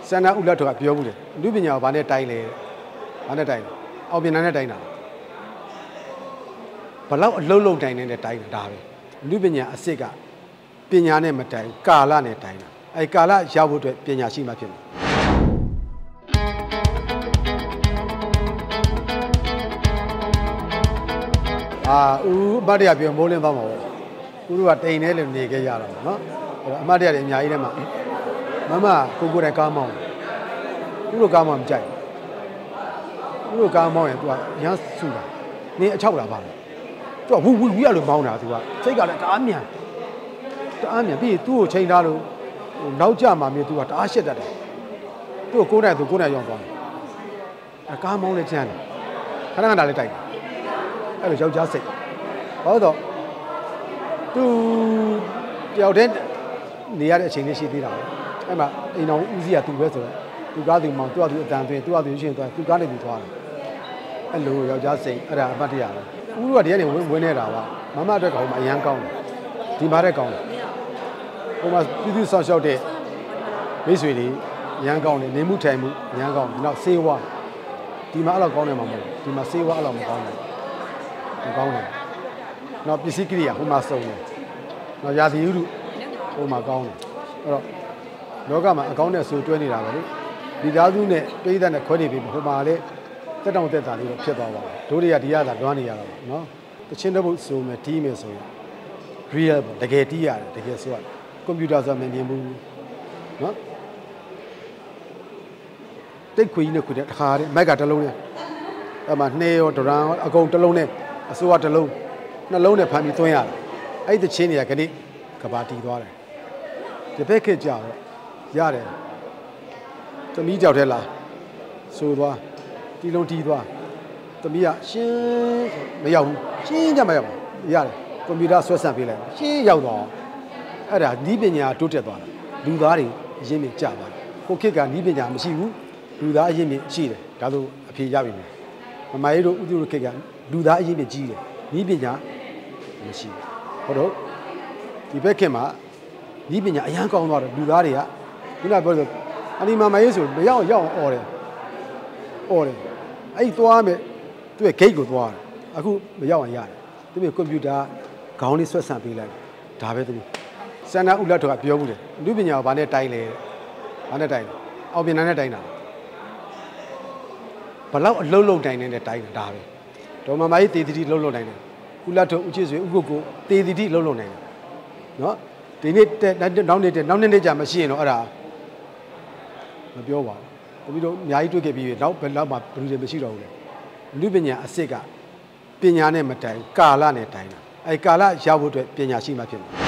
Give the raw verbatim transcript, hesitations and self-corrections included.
စန္ဒဥလတ်တော်ကပြောဘူးလေလူပညာကိုဘာနဲ့တိုင်းလဲဘာနဲ့တိုင်းလဲအောင်ပညာနဲ့တိုင်းတာဘလောက်အလုံးလုံးတိုင်းနေတဲ့တိုင်းတာဒါပဲလူပညာအစစ်ကပညာနဲ့မတိုင်းကာလနဲ့တိုင်းတာအဲကာလရောက်ဖို့အတွက်ပညာရှိမှဖြစ်တယ်အာဦးအမတ်တရားပြောမိုးလင်းသွားမှာပေါ့ဦးတို့ကတိန်နေလို့နေခဲ့ရတာပေါ့နော်အဲ့တော့အမတ်တရားတွေအများကြီးထဲမှာမမကိုကိုယ်တိုင်ကားမောင်းဦးတို့ကားမောင်းမကြိုက်ဦးတို့ကားမောင်းရင် तू ကရမ်းဆူတာနေအချောက်လာပါလားသူကဝူဝူဝီရလို့မောင်းတာသူကစိတ်ကလည်းတအားမြန်တအားမြန်ပြီးသူ့ကိုချိန်ထားလို့ဟိုနောက်ကျမှမြေသူကတအားရှက်တတ်တယ်သူ့ကိုကိုးနိုင်သူကိုးနိုင်ရောက်သွားတယ်အကားမောင်းလည်းကျန်းတယ်ခဏခဏလည်းတိုက်တယ်အဲ့လိုယောက်ျားစိတ်ဘာလို့တော့သူတယောက်တည်းနေရတဲ့အချိန်လေးရှိသေးတာအဲ့မှာအိမ်တော်ဦးစီးကသူပဲဆိုတော့သူကားသူမောင်းသူကသူအတန်သွင်းသူကသူရှင်းသွားသူကားနေသူသွားတယ်အဲ့လိုယောက်ျားစိတ်အဲ့ဒါအပတ်တရပဲဦးတို့ကဒီကနေဝင်ဝင်နေတာပါမမအတွက်ကဟိုမှာအရန်ကောင်းတယ်ဒီမှာတဲ့ကောင်းတယ်ဟိုမှာပြည်သူဆောက်ရှောက်တဲ့မိတ်ဆွေတွေအရန်ကောင်းတယ်နေမှုထိုင်မှုအရန်ကောင်းတယ်နောက်ဆေးဝါးဒီမှာအဲ့လောက်ကောင်းတယ်မှာမဟုတ်ဘူးဒီမှာဆေးဝါးအဲ့လောက်မကောင်းဘူးမကောင်းတယ်နောက်ပစ္စည်းကိရိယာဟိုမှာစုံတယ်နောက်ရာသီဥတုဟိုမှာကောင်းတယ်အဲ့တော့လောကမှာအကောင်းနဲ့ဆိုတွဲနေတာပဲလေဒီသားစုနဲ့ပြည်သက်နဲ့ခွဲနေပြီဟိုမှာလေတက်တောင့်တက်တာလေးတော့ဖြစ်သွားပါဘူးတို့တွေကဒီရတာလွမ်းနေရတော့နော်တချင်းတစ်ပုတ်ဆိုမယ်တီးမယ်ဆိုရင် real တကယ်တီးရတယ်တကယ်ဆိုရကွန်ပျူတာဆိုမမြင်ဘူးနော်တိတ်ခွေကြီးနဲ့ခွေတဲ့တခါတည်းမိုက်ကတစ်လုံးနဲ့အဲ့မှာနှဲရောဒရန်အကုန်တစ်လုံးနဲ့အစိုးရတစ်လုံးနှလုံးနဲ့ဖမ်းပြီးသွင်းရတယ်အဲ့ဒီတချင်းတွေကခဏကဘာတီးသွားတယ်ဒီဘက်ခက်ကြတော့ရတယ်သမီးကြောက်ထဲလာဆိုသွားတီလုံးတီးသွားသမီးကရှင်းမရောက်ဘူးရှင်းကြမရောက်ဘူးရတယ်ကွန်ပျူတာဆွဲဆန့်ပေးလိုက်ရှင်းရောက်တော့အဲ့ဒါနီးပညာတိုးတက်သွားတယ်လူသားတွေအရင်မြင်ကြပါကိုခေတ်ကနီးပညာမရှိဘူးလူသားအရင်မြင်ရှိတယ်ဒါဆိုအဖြေရပြီမယ်မမကြီးတို့ဥဒုရခေတ်ကလူသားအရင်မြင်ကြီးတယ်နီးပညာမရှိဘူးဟုတ်တော့ဒီဘက်ခေတ်မှာနီးပညာအရန်ကောင်းသွားတယ်လူသားတွေကခုနပြောလို့အနီမမကြီးဆိုမရောက်ရောက်អော်တယ်អော်တယ်အဲ့ဒီသွားမယ်သူ့ရဲ့ gate ကိုသွားတယ်အခုမရောက်အောင်ရတယ်သူ့ရဲ့ကွန်ပျူတာခေါင်းလေးဆွဲဆန့်ပေးလိုက်ဒါပဲသူစန္ဒဥလတ်တော်ကပြောဘူးလေလူပညာကိုဘာနဲ့တိုင်းလဲဘာနဲ့တိုင်းလဲအောင်ပညာနဲ့တိုင်းတာဘလောက်အလုံးလုံးတိုင်းနေတဲ့တိုင်းတာဒါပဲဒေါ်မမကြီးတေတီလုံးလုံးတိုင်းတယ်ဥလတ်တော်ဥချစ်ဆွေဥကုတ်ကိုတေတီလုံးလုံးတိုင်းတယ်နော်ဒီနေ့နောက်နေ့နောက်နေ့ကြာမရှိရင်တော့အဲ့ဒါမပြောပါဘူးပြီးတော့အများကြီးတွေ့ခဲ့ပြီးနောက်ဘယ်လောက်မှဘယ်လိုမှမရှိတော့ဘူးလေလူပညာအစစ်ကပညာနဲ့မတိုင်ကာလနဲ့တိုင်တာအဲကာလရောက်ဖို့အတွက်ပညာရှိမှဖြစ်မှာ